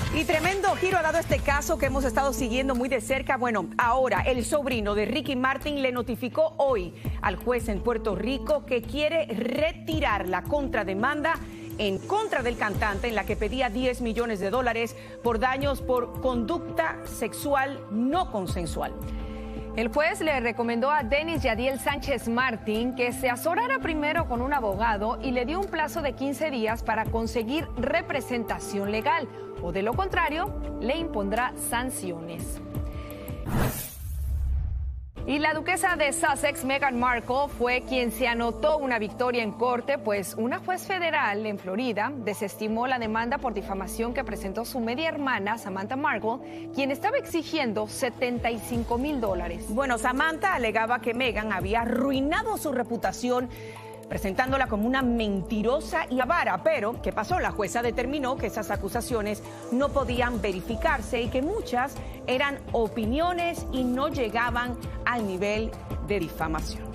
Y tremendo giro ha dado este caso que hemos estado siguiendo muy de cerca. Bueno, ahora el sobrino de Ricky Martin le notificó hoy al juez en Puerto Rico que quiere retirar la contrademanda en contra del cantante en la que pedía $10 millones por daños por conducta sexual no consensual. El juez le recomendó a Denis Yadiel Sánchez Martín que se asesorara primero con un abogado y le dio un plazo de 15 días para conseguir representación legal, o de lo contrario, le impondrá sanciones. Y la duquesa de Sussex, Meghan Markle, fue quien se anotó una victoria en corte, pues una juez federal en Florida desestimó la demanda por difamación que presentó su media hermana, Samantha Markle, quien estaba exigiendo $75,000. Bueno, Samantha alegaba que Meghan había arruinado su reputación presentándola como una mentirosa y avara, pero ¿qué pasó? La jueza determinó que esas acusaciones no podían verificarse y que muchas eran opiniones y no llegaban al nivel de difamación.